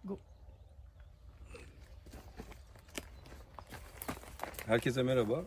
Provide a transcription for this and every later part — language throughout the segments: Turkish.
Go. Herkese merhaba.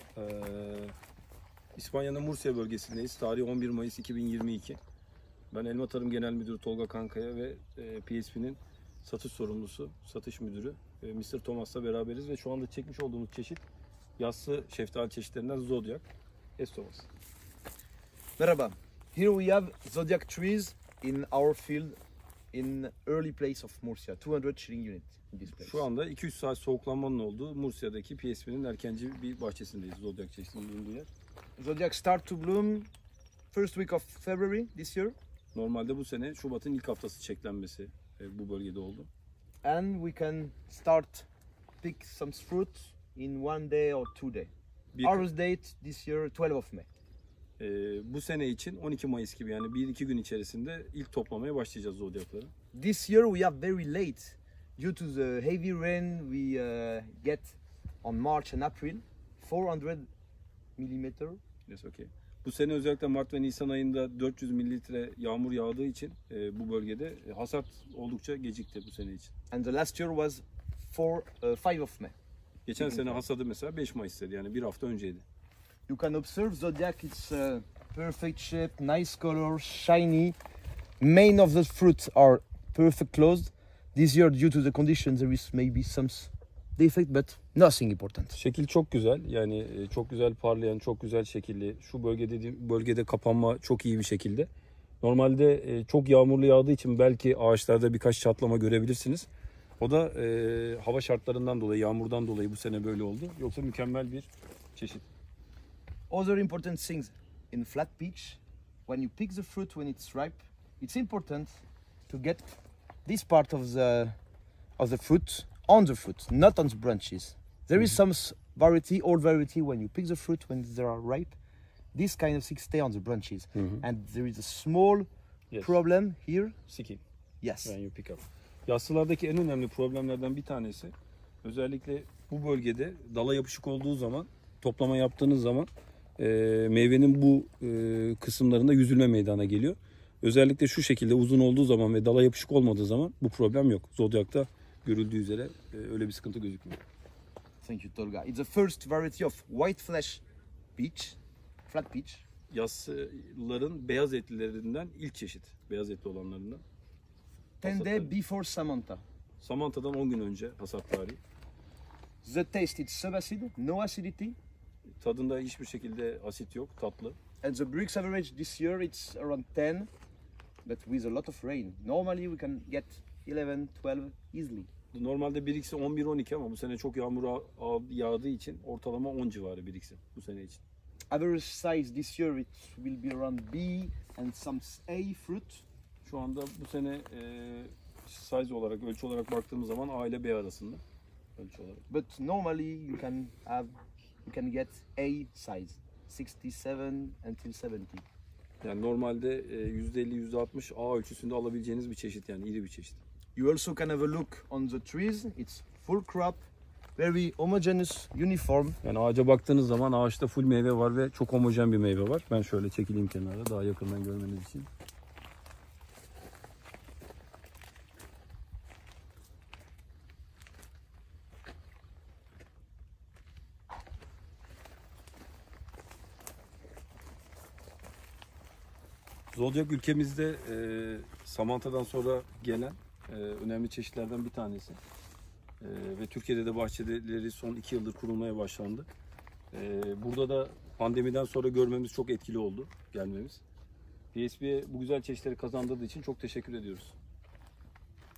İspanya'nın Murcia bölgesindeyiz. Tarih 11 Mayıs 2022. Ben Elma Tarım Genel Müdürü Tolga Kankaya ve PSP'nin satış sorumlusu, satış müdürü Mr. Thomas'la beraberiz ve şu anda çekmiş olduğumuz çeşit yassı şeftali çeşitlerinden Zodiac. Thomas. Merhaba. Here we have Zodiac trees in our field in early place of Murcia. 200 shilling unit in this place. Şu anda 200 saat soğuklanmanın olduğu Murcia'daki PSP'nin erkenci bir bahçesindeyiz. Zodiac çeşitinin bulunduğu yer. Zodiac start to bloom first week of February this year. Normalde bu sene Şubat'ın ilk haftası çeklenmesi bu bölgede oldu. And we can start pick some fruit in 1 day or 2 days. Harvest date this year 12 of May. Bu sene için 12 Mayıs gibi yani 1-2 gün içerisinde ilk toplamaya başlayacağız Zodiac'ları. This year we are very late due to the heavy rain we get on March and April, 400 millimeter. Yes, okay. Bu sene özellikle Mart ve Nisan ayında 400 mililitre yağmur yağdığı için bu bölgede hasat oldukça gecikti bu sene için. And the last year was 5 of May. Geçen sene hasadı mesela 5 Mayıs'taydı yani bir hafta önceydi. You can observe Zodiac, it's perfect shape, nice color, shiny. Main of the fruit are perfect closed. This year due to the conditions there is maybe some defect but nothing important. Şekil çok güzel yani çok güzel parlayan, çok güzel şekilli. Şu bölgede kapanma çok iyi bir şekilde. Normalde çok yağmurlu yağdığı için belki ağaçlarda birkaç çatlama görebilirsiniz. O da hava şartlarından dolayı, yağmurdan dolayı bu sene böyle oldu. Yoksa mükemmel bir çeşit. Other important things in flat peach, when you pick the fruit when it's ripe, it's important to get this part of the fruit on the fruit, not on the branches. There is some variety, old variety, when you pick the fruit when they are ripe, this kind of things stay on the branches. And there is a small problem here. Siki. Yes. When you pick up. Yassılardaki en önemli problemlerden bir tanesi özellikle bu bölgede dala yapışık olduğu zaman, toplama yaptığınız zaman meyvenin bu kısımlarında yüzülme meydana geliyor. Özellikle şu şekilde uzun olduğu zaman ve dala yapışık olmadığı zaman bu problem yok. Zodiac'ta görüldüğü üzere öyle bir sıkıntı gözükmüyor. Thank you, Tolga. It's the first variety of white flesh peach, flat peach. Yassıların beyaz etlilerinden ilk çeşit. Beyaz etli olanlarından. 10 days before Samantha. Samantha'dan 10 gün önce hasat tarihi. The taste it's subacid, no acidity. Tadında hiçbir şekilde asit yok, tatlı. And the Brix average this year it's around 10, but with a lot of rain. Normally we can get 11, 12 easily. Normalde Brix'i 11-12 ama bu sene çok yağmur yağdığı için ortalama 10 civarı Brix'i bu sene için. Average size this year it will be around B and some A fruit. Şu anda bu sene size olarak, ölçü olarak baktığımız zaman A ile B arasında ölçü olarak. But normally you can get A size, 67 until 70. Yani normalde %50-%60 A ölçüsünde alabileceğiniz bir çeşit yani iri bir çeşit. You also can have a look on the trees. It's full crop, very homogeneous, uniform. Yani ağaca baktığınız zaman ağaçta full meyve var ve çok homojen bir meyve var. Ben şöyle çekileyim kenara daha yakından görmeniz için. Zodiac ülkemizde Samantha'dan sonra gelen önemli çeşitlerden bir tanesi. Ve Türkiye'de de bahçeleri son 2 yıldır kurulmaya başlandı. Burada da pandemiden sonra görmemiz çok etkili oldu gelmemiz. PSP'ye bu güzel çeşitleri kazandırdığı için çok teşekkür ediyoruz.